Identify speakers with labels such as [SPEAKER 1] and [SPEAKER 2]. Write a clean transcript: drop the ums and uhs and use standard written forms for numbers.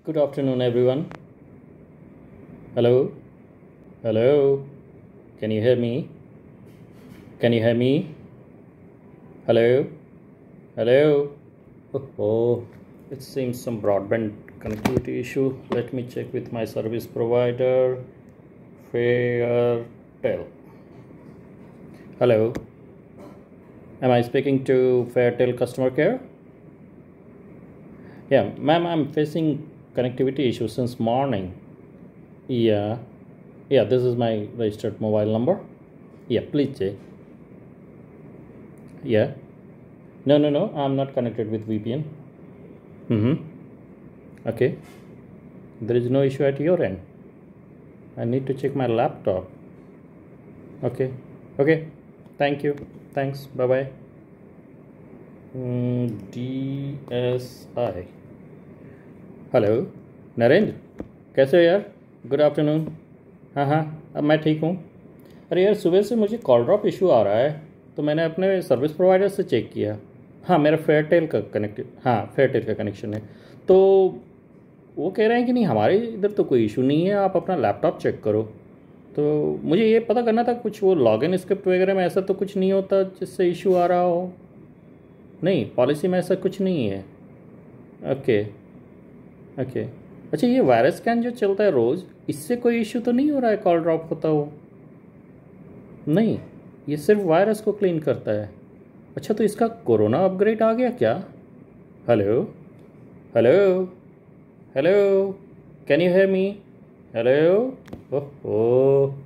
[SPEAKER 1] Good afternoon, everyone. Hello, hello. Can you hear me? Can you hear me? Hello, hello. Oh, it seems some broadband connectivity issue. Let me check with my service provider, Fairtel. Hello, am I speaking to Fairtel customer care? Yeah, ma'am, I'm facing connectivity issues since morning. Yeah, yeah, this is my registered mobile number. Yeah, please check. Yeah. No, no, no. I'm not connected with VPN. Mm-hmm. Okay. There is no issue at your end. I need to check my laptop. Okay. Okay. Thank you. Thanks. Bye bye. DSI. Hello Narendra, कैसे हो यार? Good afternoon. हाँ हाँ, अब मैं ठीक हूँ। अरे यार, सुबह से मुझे कॉल ड्रॉप इशू आ रहा है, तो मैंने अपने सर्विस प्रोवाइडर से चेक किया। हाँ, मेरा फेयरटेल का फेयरटेल का कनेक्शन है। तो वो कह रहे हैं कि नहीं, हमारे इधर तो कोई इशू नहीं है, आप अपना लैपटॉप चेक करो। तो मुझे ये पता करना था, कुछ वो लॉगिन स्क्रिप्ट वगैरह में ऐसा तो कुछ नहीं होता जिससे इशू आ रहा हो? नहीं, पॉलिसी में ऐसा कुछ नहीं है। Okay, okay. अच्छा, ये वायरस स्कैन जो चलता है रोज़, इससे कोई इशू तो नहीं हो रहा है कॉल ड्रॉप होता हो? नहीं, ये सिर्फ वायरस को क्लीन करता है। अच्छा, तो इसका कोरोना अपग्रेड आ गया क्या? Hello, hello, hello. Can you hear me? Hello. Oh,